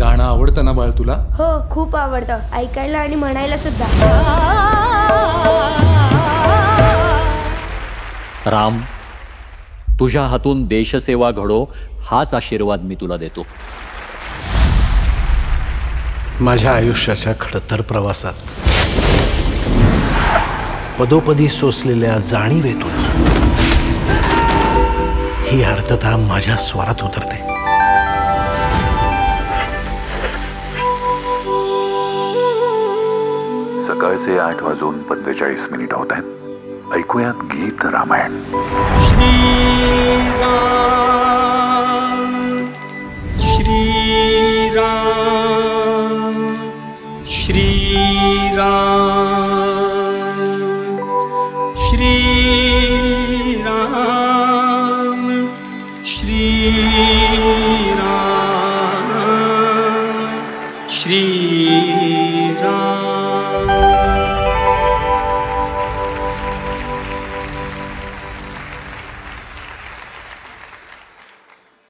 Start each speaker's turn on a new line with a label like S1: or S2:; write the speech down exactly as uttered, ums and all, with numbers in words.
S1: गाणं आवडतं ना बाळ तुला?
S2: हो, खूप आवडतं, ऐकायला आणि म्हणायला सुद्धा.
S3: राम, तुझ्या हातून देशसेवा घडो हाच आशीर्वाद मी तुला देतो.
S4: माझ्या आयुष्याच्या खडतर प्रवासात पदोपदी सोसलेल्या जाणीवेतून ही आर्तता माझ्या स्वरात उतरते.
S5: सकाळचे आठ वाजून पंचेचाळीस मिनिट होत आहेत. ऐकूयात गीत रामायण.
S6: श्रीराम श्रीराम श्रीराम श्रीराम श्रीराम